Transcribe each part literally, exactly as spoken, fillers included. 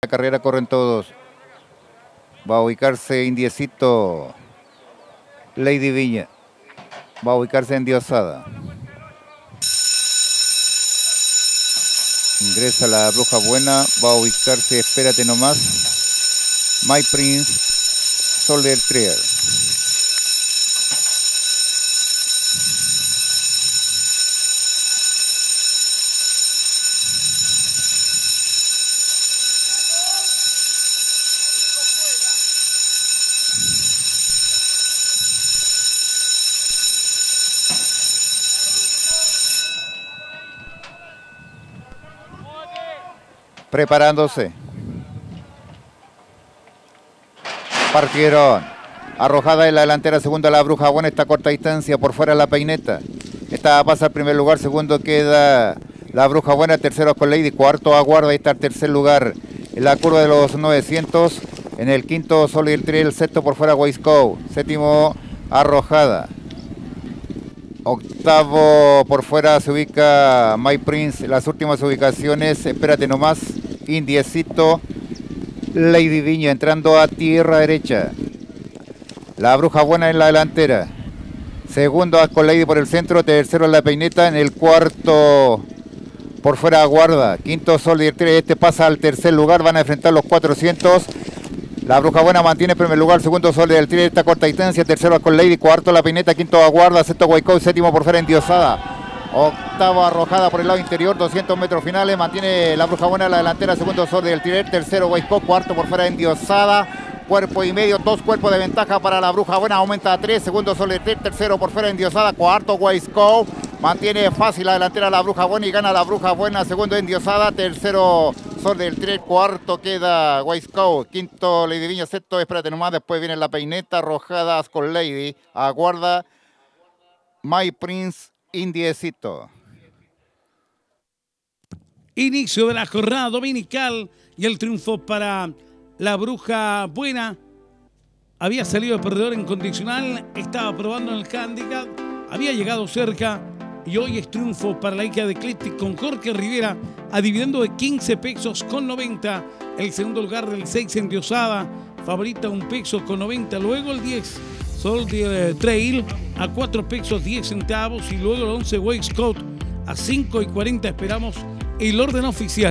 La carrera corren todos. Va a ubicarse Indiecito. Lady Viña. Va a ubicarse Endiosada. Ingresa la Bruja Buena. Va a ubicarse Espérate Nomás. My Prince. Soldier Trial. Preparándose. Partieron. Arrojada en la delantera, segunda la Bruja Buena, está a corta distancia, por fuera la Peineta. Esta pasa al primer lugar, segundo queda la Bruja Buena, tercero con Lady, cuarto Aguarda, ahí está el tercer lugar en la curva de los novecientos. En el quinto Soldier Trail, sexto por fuera Waiscow, séptimo Arrojada. Octavo por fuera se ubica My Prince. Las últimas ubicaciones, Espérate Nomás, Indiecito, Lady Viña entrando a tierra derecha. La Bruja Buena en la delantera. Segundo Asco Lady por el centro, tercero La Peineta, en el cuarto por fuera Aguarda. Quinto Soldier tres, este pasa al tercer lugar, van a enfrentar los cuatrocientos. La Bruja Buena mantiene el primer lugar, segundo Soldier tres, esta corta distancia, tercero Asco Lady, cuarto La Peineta, quinto Aguarda, sexto Waiscow, séptimo por fuera Endiosada. Octavo Arrojada por el lado interior, doscientos metros finales, mantiene la Bruja Buena en la delantera, segundo Soldier tres, tercero Waiscow, cuarto por fuera Endiosada. Cuerpo y medio, dos cuerpos de ventaja para la Bruja Buena, aumenta a tres, segundo Soldier tres, tercero por fuera Endiosada, cuarto Waiscow, mantiene fácil la delantera la Bruja Buena y gana la Bruja Buena, segundo Endiosada, tercero Soldier tres, cuarto queda Waiscow, quinto Lady Viña, sexto Espérate Nomás, después viene La Peineta, Arrojadas con Lady, Aguarda, My Prince, Indiecito. Inicio de la jornada dominical y el triunfo para la Bruja Buena. Había salido de perdedor en condicional, estaba probando en el handicap, había llegado cerca y hoy es triunfo para la Ica de Eclectic con Jorge Rivera a dividendo de quince pesos con noventa. El segundo lugar del seis Endiosada, favorita un peso con noventa. Luego el diez Soldier Trail a cuatro pesos diez centavos y luego el once Waiscow a cinco y cuarenta. Esperamos el orden oficial.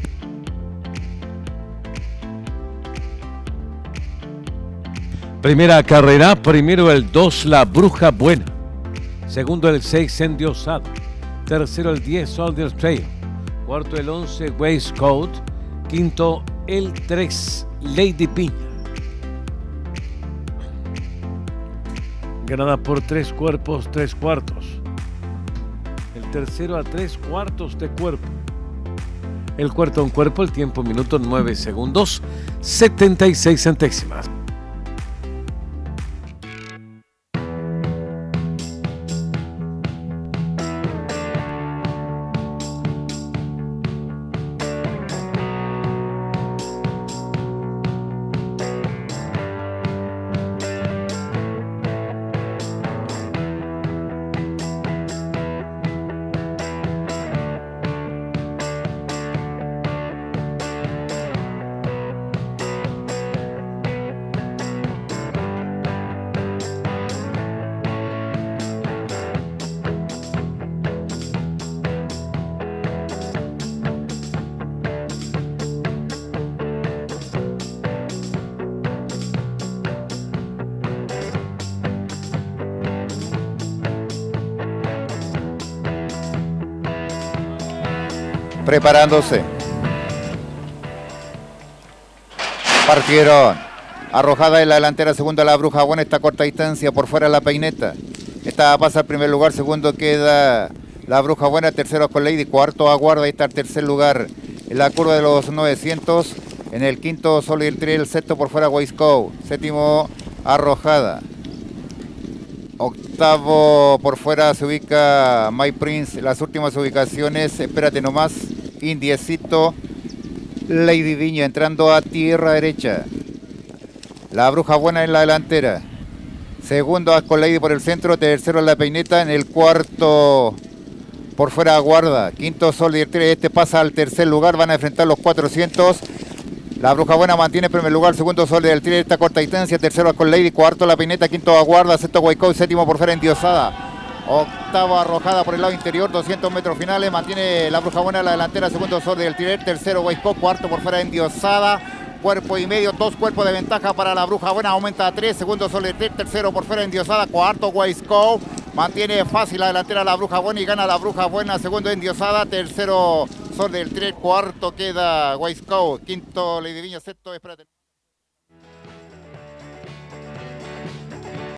Primera carrera, primero el dos, La Bruja Buena. Segundo el seis, Endiosada. Tercero el diez, Soldier Trail. Cuarto el once, Waiscow. Quinto el tres, Lady Piña. Ganada por tres cuerpos, tres cuartos. El tercero a tres cuartos de cuerpo. El cuarto a un cuerpo, el tiempo minuto nueve segundos, setenta y seis centésimas. Preparándose. Partieron. Arrojada en la delantera, segunda la Bruja Buena, está a corta distancia, por fuera La Peineta. Esta pasa al primer lugar, segundo queda la Bruja Buena, tercero con Lady, cuarto Aguarda, ahí está el tercer lugar en la curva de los novecientos. En el quinto Soldier Trail, sexto por fuera Waiscow, séptimo Arrojada. Octavo por fuera se ubica My Prince. Las últimas ubicaciones, Espérate Nomás, Indiecito, Lady Viña entrando a tierra derecha. La Bruja Buena en la delantera. Segundo Asco Lady por el centro, tercero La Peineta, en el cuarto por fuera Aguarda. Quinto Soldier tres, este pasa al tercer lugar, van a enfrentar los cuatrocientos. La Bruja Buena mantiene en primer lugar, segundo Sol del Thriller, esta corta distancia, tercero con Lady, cuarto La Pineta, quinto Aguarda, sexto Guaycó, séptimo por fuera Endiosada. Octavo Arrojada por el lado interior, doscientos metros finales, mantiene La Bruja Buena la delantera, segundo Sol del Thriller, tercero Guaycó, cuarto por fuera Endiosada. Cuerpo y medio, dos cuerpos de ventaja para La Bruja Buena, aumenta a tres, segundo Sol del Thriller, tercero por fuera Endiosada, cuarto Guaycó. Mantiene fácil la delantera La Bruja Buena y gana La Bruja Buena, segundo Endiosada, tercero Sol del Thriller, cuarto queda Guaycó, quinto Lady Viña, sexto, espérate.